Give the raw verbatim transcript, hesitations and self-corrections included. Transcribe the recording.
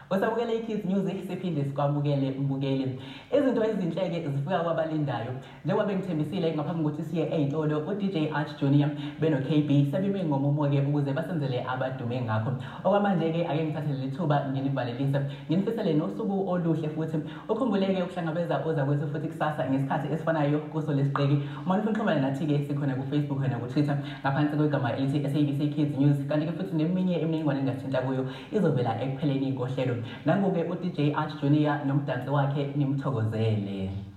Usabukele Kids News siphinde sikwamukele mbukeli. Izinto ezinhleke zifika kwabalindayo. Njengoba bengithembisile ngaphambi kokuthi siye ezitolo, u-D J Arch Junior beno K B sebime ngomumo ke ukuze basenzele abadume ngakho. Okwamanje ke ake ngithathele lithuba nginivalelise. Nginifisele nosuku oluhle futhi ukhumbuleke ukuhlangabeza oza kwethu futhi kusasa ngesikhathi esifanayo kuso lesiqeki. Uma nifuna ukuxhumana nathi ke sikhona ku Facebook na ku Twitter ngaphansi kwegama elithi S A B C Kids News, kanti ke futhi neminye imininingwane engathinta kuyo izovela ekupheleni kohlelo. Nangoke u-D J Arch Junior nomdansi wakhe nimthokozele.